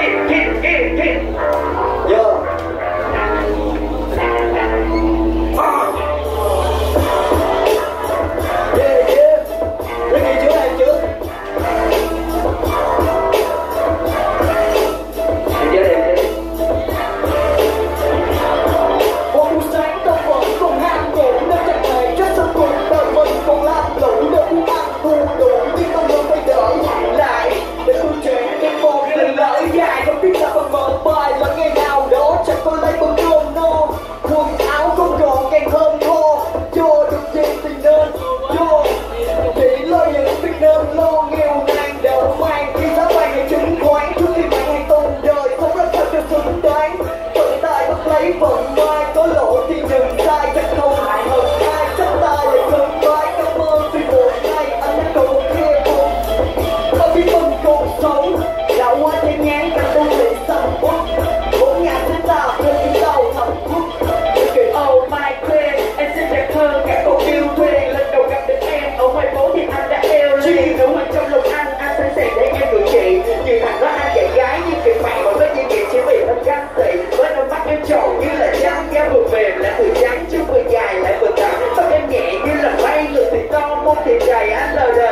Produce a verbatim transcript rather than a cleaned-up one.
hit, hit, hit, hit. Yo. Ah. Yeah, yeah. Đi đi trước, đi trước. Đi trước, đi trước. Một buổi sáng tâm vẫn còn ham ngủ, nên chẳng hề chết sân cùng đời mình còn làm lũ để muốn ăn thua đủ, nhưng tâm luôn phải đợi lại để tôi trẻ em một lần lỡ dài không biết là phần mở bài là ngày nào đó chẳng có lấy bữa cơm no, quần áo không còn càng hơn thô, vô được gì thì nên vô, chỉ lo những việc nên lo, nghèo nàn đỡ mang khi giá vàng ngày chứng khoán trước khi bạn hàng tuần đời không rất thật cho xứng đáng, vận tài bắt lấy vận mai có lỗi thì đừng sai chắc không hại hơn ai, chắc ta lại cơn vai cảm ơn vì một ngày anh đã còn một kia cùng có biết mình còn sống đã qua trên ngán cả đô thị sầm uất bốn ngàn chúng ta lên những tàu thầm quốc Okay, oh my queen, em xinh đẹp hơn cả cô yêu thuyền. Lần đầu gặp được em ở ngoài phố thì anh đã eo liền. Nếu mà trong lòng anh, anh sẵn sàng để em gửi chị. Như thằng đó anh dạy gái như kiểu bạn mà với những chuyện chỉ vì anh ganh tị. Với đôi mắt em tròn như là trắng, da vừa mềm lại vừa trắng, chứ vừa dài lại vừa thẳng. Tóc em nhẹ như là bay, người thì to, mông thì dày, anh lờ đờ